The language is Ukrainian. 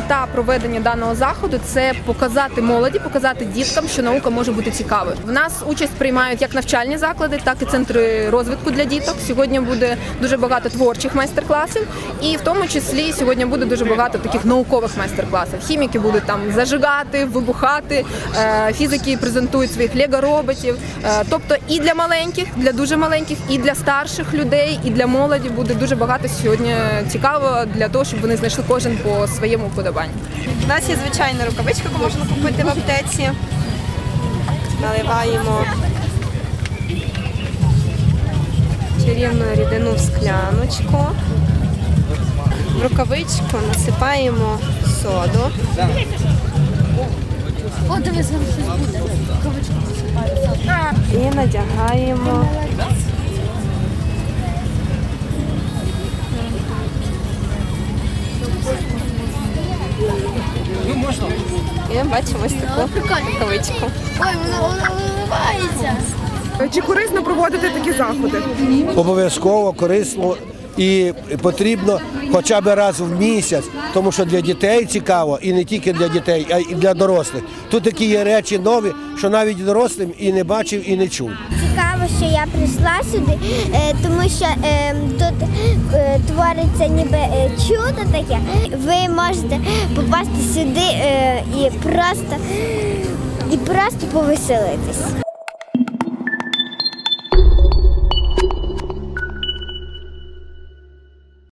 мета проведення даного заходу – це показати молоді, показати діткам, що наука може бути цікавою. В нас участь приймають як навчальні заклади, так і центри розвитку для діток. Сьогодні буде дуже багато творчих майстер-класів, і в тому числі сьогодні буде дуже багато таких наукових майстер-класів. Хіміки будуть там зажигати, вибухати, фізики презентують своїх лего-роботів. Тобто і для маленьких, для дуже маленьких, і для старших людей, і для молоді буде дуже багато сьогодні цікавого для того, щоб вони знайшли кожен по своєму вподобанню. У нас є звичайна рукавичка, яку можна купити в аптеці. Наливаємо чарівну рідину в скляночку. В рукавичку насипаємо соду. О, дивись, там щось буде. Рукавичку насипаю. І надягаємо. І бачимо ось таку рукавичку. Ой, вона виливається. Чи корисно проводити такі заходи? Обов'язково, корисно і потрібно хоча б раз в місяць, тому що для дітей цікаво, і не тільки для дітей, а й для дорослих. Тут такі є речі нові, що навіть дорослим і не бачив, і не чув. Цікаво, що я прийшла сюди, тому що тут твориться ніби чудо таке. Ви можете попасти сюди і просто повеселитись.